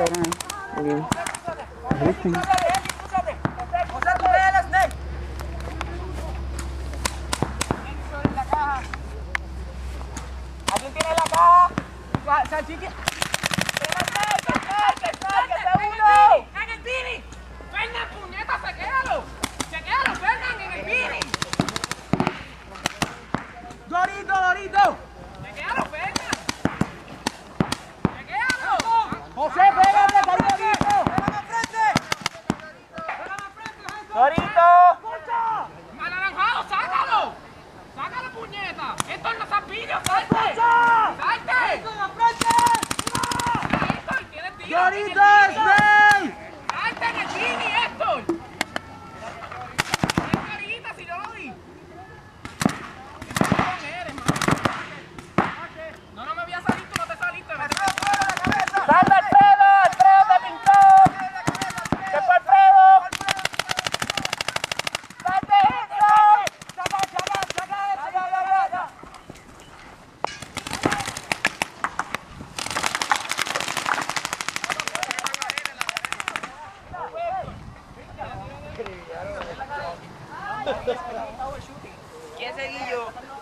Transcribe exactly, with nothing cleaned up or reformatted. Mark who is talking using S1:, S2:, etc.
S1: vayan ahí. Porque ajusten.
S2: José, tú ves el snake. ¿Alguien tiene la caja? Salchichi. ¡Que snake, que snake, que snake, que está uno!
S3: ¡En el Vini! ¡Fernan, puñeta, chequéalo! ¡Chequéalo, Fernan, en el Vini!
S2: ¡Dorito, Dorito!
S3: ¡Chequéalo, Fernan! ¡Chequéalo!
S2: ¡José, pégate, que hay Dorito! ¡Pégame enfrente! ¡Dorito!
S3: ¡Anaranjado, sácalo! ¡Sácalo, puñeta! ¡Esto no es zapillo, salte! ¡Salte! ¡Héctor, tienes tiro!
S2: ¡Dorito, snake!
S3: ¡Salte en el Vini, Héctor! ¡Qué carita si yo lo vi! ¿Qué cabrón eres, mano? No, no me voy a salir, tú no te saliste, ¿verdad?
S2: ¡Salta, Alfredo! ¡Alfredo te pintó! ¡Se fue Alfredo! ¡Salte, Héctor! ¡Saca, saca, saca! ¡Ya, ya, ya, ya! ¿Quién seguí yo?